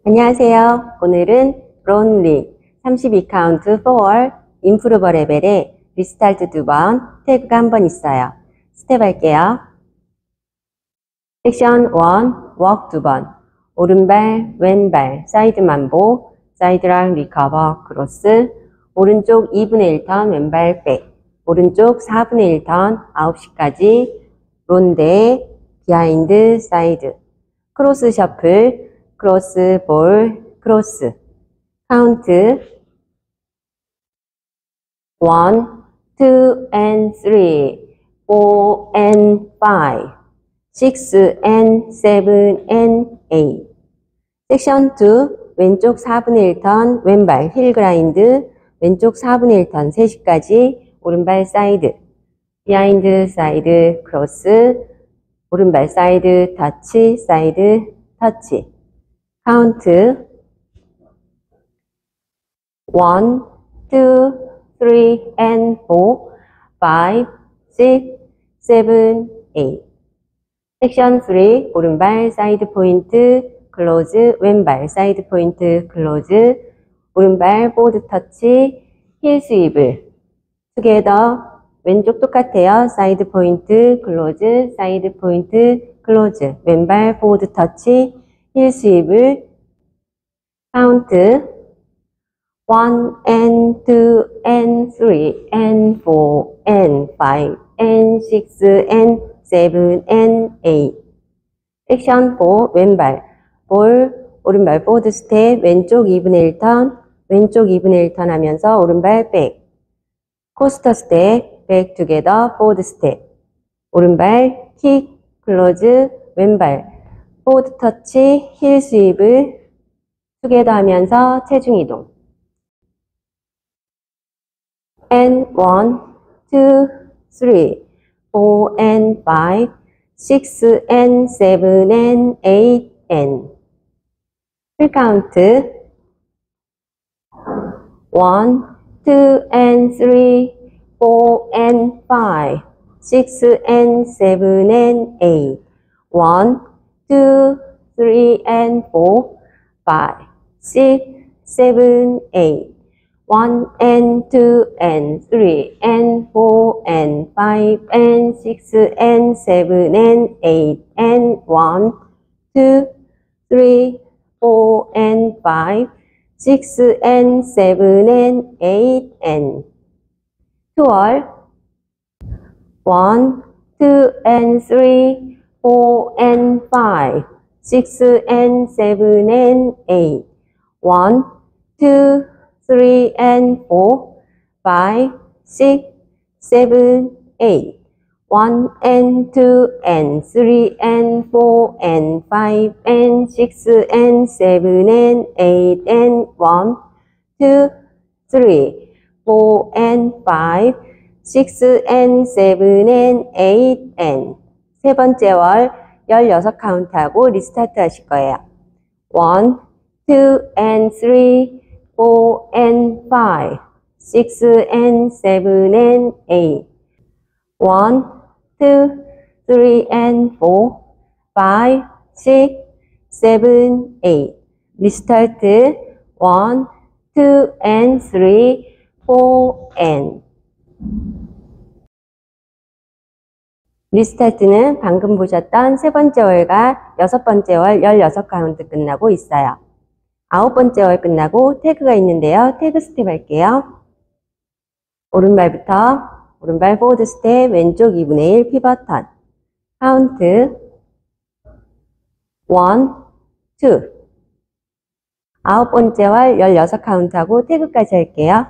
안녕하세요. 오늘은 론리 32카운트 4월 임프루버 레벨에 리스타트 2번, 태그가 한 번 있어요. 스텝 할게요. 섹션 1, 워크 2번. 오른발, 왼발, 사이드 만보, 사이드랑 리커버, 크로스, 오른쪽 2분의 1턴, 왼발 백, 오른쪽 4분의 1턴, 9시까지, 론데, 비하인드, 사이드, 크로스 셔플, 크로스 볼, 크로스, 카운트 1, 2 and 3, 4 and 5, 6 and 7 and 8. 섹션 2, 왼쪽 4분의 1턴, 왼발 힐 그라인드, 왼쪽 4분의 1턴 3시까지, 오른발 사이드, 비하인드 사이드 크로스, 오른발 사이드 터치, 사이드 터치. 카운트 1, 2, 3 and 4, 5, 6, 7, 8. 섹션 3, 오른발 사이드 포인트 클로즈, 왼발 사이드 포인트 클로즈, 오른발 보드 터치, 힐 스윕을 투게더, 왼쪽 똑같아요. 사이드 포인트 클로즈, 사이드 포인트 클로즈, 왼발 보드 터치, 힐 스윕을 카운트 1 and 2 and 3 and 4 and 5 and 6 and 7 and 8. 섹션 4, 왼발 볼, 오른발 보드 스텝, 왼쪽 2분의 1턴, 왼쪽 2분의 1턴 하면서 오른발 백, 코스터 스텝, 백 투게더, 보드 스텝, 오른발 킥, 클로즈, 왼발 보드 터치, 힐 스윕을 투게더 하면서 체중 이동. And 1, 2, 3, 4 and 5, 6 and 7 and 8 and. 풀 카운트 1, 2 and 3, 4 and 5, 6 and 7 and 8. 1, 2, 3 and 4, 5, 6, 7, 8. 1 and 2 and 3 and 4 and 5 and 6 and 7 and 8 and 1, 2, 3, 4 and 5, 6 and 7 and 8 and 12. 1, 2 and 3, 4 and 5, 6 and 7 and 8. 1, 2, 3 and 4, 5, 6, 7, 8. 1 and 2 and 3 and 4 and 5 and 6 and 7 and 8 and 1, 2, 3, 4 and 5, 6 and 7 and 8 and. 세 번째 월 16카운트하고 리스타트 하실 거예요. 1, 2 and 3, 4 and 5, 6 and 7 and 8. 1, 2, 3 and 4, 5, 6, 7, 8. 리스타트 1, 2 and 3, 4 and. 리스타트는 방금 보셨던 세 번째 월과 여섯 번째 월 16카운트 끝나고 있어요. 아홉 번째 월 끝나고 태그가 있는데요. 태그 스텝 할게요. 오른발부터 오른발 포워드 스텝, 왼쪽 2분의 1 피벗 턴. 카운트 1, 2. 아홉 번째 월 16카운트하고 태그까지 할게요.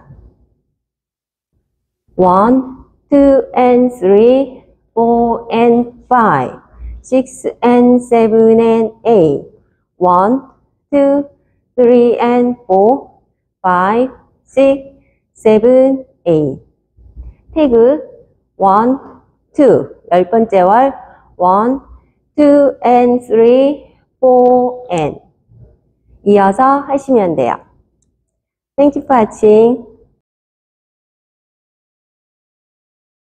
1, 2 and 3, 4 and 5, 6 and 7 and 8. 1, 2, 3 and 4, 5, 6, 7, 8. 태그 1, 2. 열 번째 월 1, 2 and 3, 4 and. 이어서 하시면 돼요. Thank you for watching.